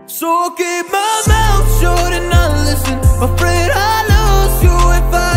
So I'll keep my mouth shut and not listen. Afraid I'll lose you if I